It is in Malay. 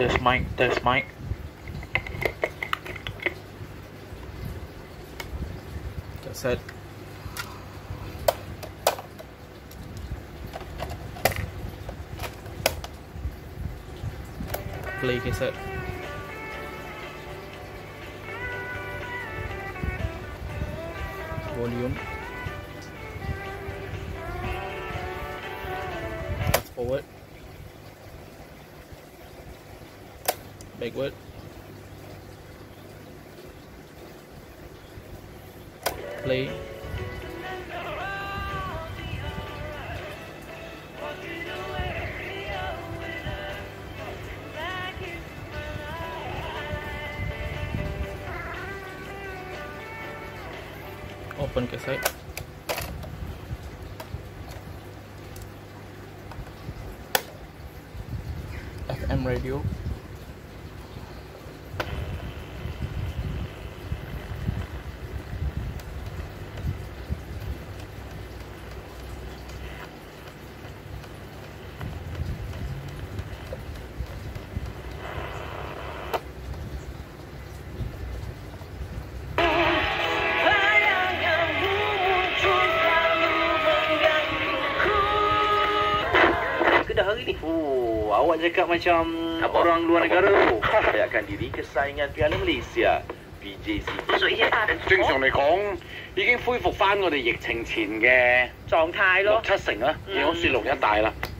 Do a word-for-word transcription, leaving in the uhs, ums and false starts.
Test mic, test mic. Cassette. Play cassette. Volume. Fast forward. Backward. Play. Open cassette. F M radio. Hari ni. Oh, awak cakap macam apa? Orang luar negara tu. Bayarkan diri ke saingan Piala Malaysia P J C。 正常嚟講，已經恢復翻我哋疫情前嘅狀態咯， 六七成啦，已經好似六一大啦。